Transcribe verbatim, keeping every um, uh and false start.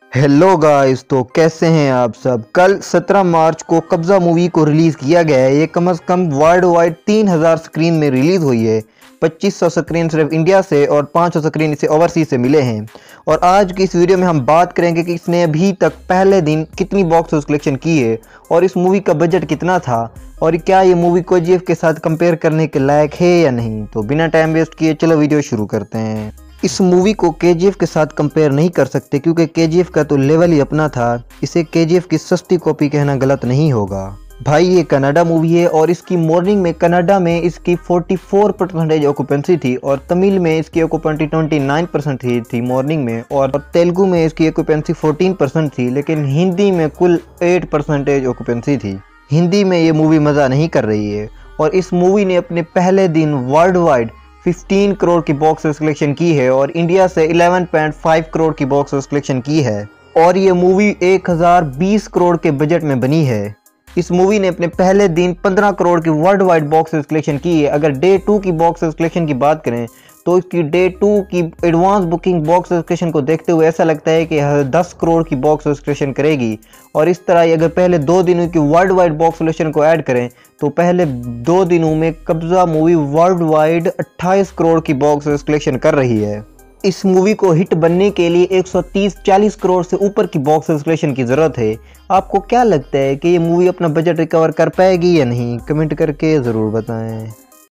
Hello guys, तो कैसे हैं आप सब। कल सत्रह मार्च को कब्जा मूवी को रिलीज़ किया गया है। ये कम से कम वर्ल्ड वाइड तीन हज़ार स्क्रीन में रिलीज़ हुई है। पच्चीस सौ स्क्रीन सिर्फ इंडिया से और पाँच सौ स्क्रीन इसे ओवरसीज से मिले हैं। और आज की इस वीडियो में हम बात करेंगे कि इसने अभी तक पहले दिन कितनी बॉक्स ऑफिस कलेक्शन की है और इस मूवी का बजट कितना था और क्या ये मूवी केजीएफ के साथ कंपेयर करने के लायक है या नहीं। तो बिना टाइम वेस्ट किए चलो वीडियो शुरू करते हैं। इस मूवी को केजीएफ के साथ कंपेयर नहीं कर सकते क्योंकि केजीएफ का तो लेवल ही अपना था। इसे केजीएफ की सस्ती कॉपी कहना गलत नहीं होगा। भाई ये कनाडा मूवी है और इसकी मॉर्निंग में कनाडा में इसकी चौवालीस परसेंटेज ऑक्यूपेंसी थी और तमिल में इसकी ऑक्यूपेंसी उनतीस परसेंट थी, थी मॉर्निंग में, और तेलुगु में इसकी ऑक्यूपेंसी चौदह परसेंट थी, लेकिन हिंदी में कुल आठ परसेंटेज ऑक्यूपेंसी थी। हिंदी में ये मूवी मज़ा नहीं कर रही है और इस मूवी ने अपने पहले दिन वर्ल्ड वाइड पंद्रह करोड़ की बॉक्स ऑफिस कलेक्शन की है और इंडिया से ग्यारह पॉइंट पाँच करोड़ की बॉक्स ऑफिस कलेक्शन की है और ये मूवी एक हज़ार बीस करोड़ के बजट में बनी है। इस मूवी ने अपने पहले दिन पंद्रह करोड़ की worldwide box office collection की है। अगर डे टू की बॉक्स ऑफिस कलेक्शन की बात करें तो इसकी डे टू की advance booking box office collection को देखते हुए ऐसा लगता है कि दस करोड़ की बॉक्स ऑफिस कलेक्शन करेगी। और इस तरह अगर पहले दो दिनों की वर्ल्ड वाइड बॉक्स कलेक्शन को ऐड करें तो पहले दो दिनों में कब्जा मूवी वर्ल्ड वाइड अट्ठाईस करोड़ की बॉक्स ऑफिस कलेक्शन कर रही है। इस मूवी को हिट बनने के लिए एक सौ तीस चालीस करोड़ से ऊपर की बॉक्स ऑफिस कलेक्शन की ज़रूरत है। आपको क्या लगता है कि ये मूवी अपना बजट रिकवर कर पाएगी या नहीं? कमेंट करके ज़रूर बताएं।